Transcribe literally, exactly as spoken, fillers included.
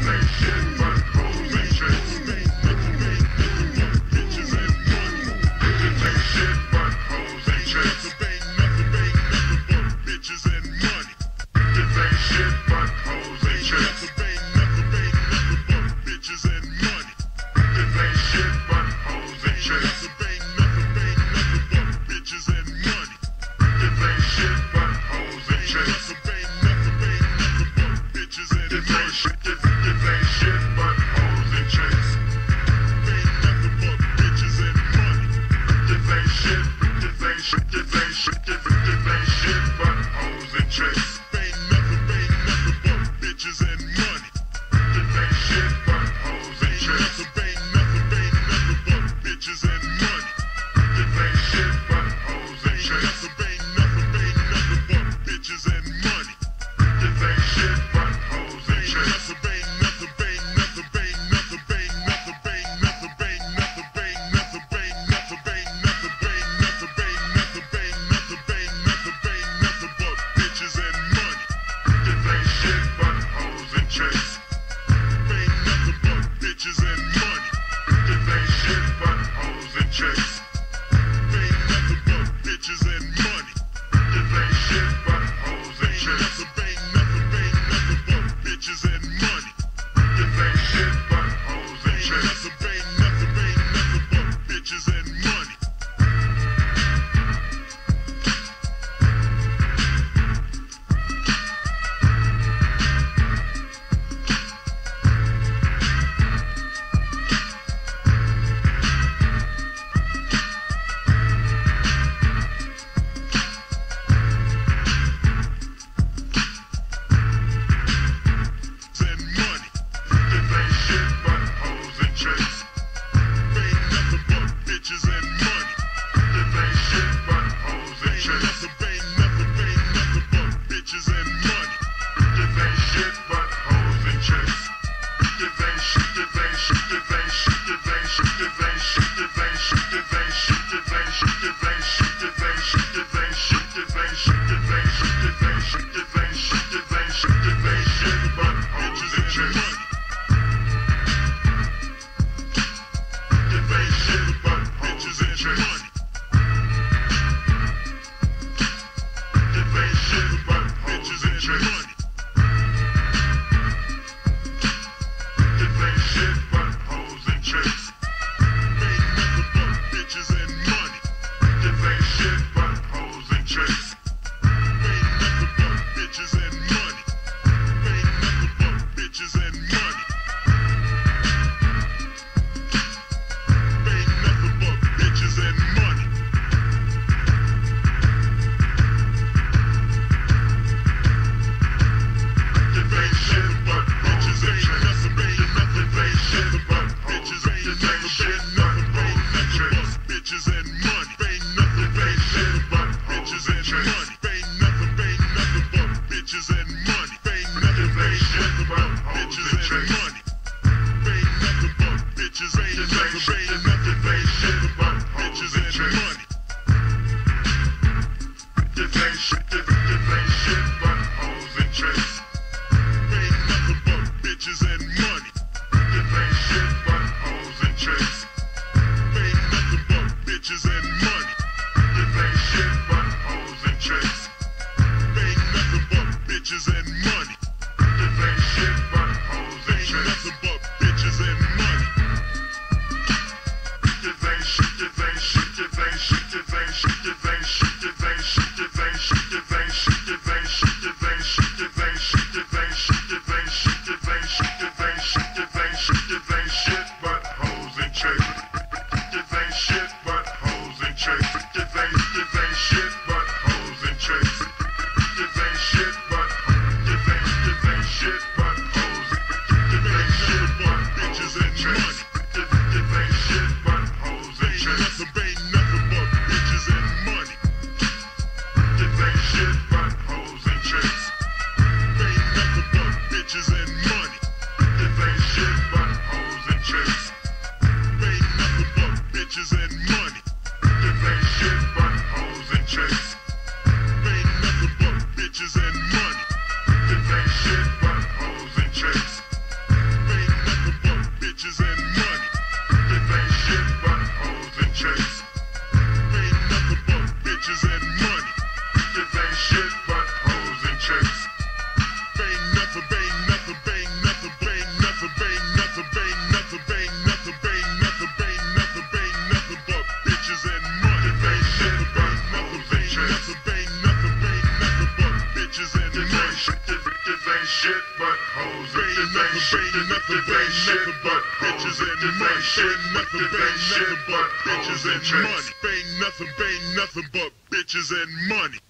ain't shit but hoes and chicks. Bitches and money. Bitches ain't shit but hoes and chicks. Ain't nothing, ain't nothing but bitches and money. Bitches ain't shit but hoes and chicks. Ain't nothing, ain't nothing but bitches and money. Bitches ain't shit but hoes and chicks. Ain't nothing, ain't nothing but bitches and money. Bitches ain't shit but hoes and chicks. Ain't nothing, ain't nothing but bitches and money. This ain't shit. nothing, ain't nothing, ain't nothing but bitches and money. Ain't nothing, ain't nothing but bitches and money. Ain't nothing, ain't nothing but bitches and money.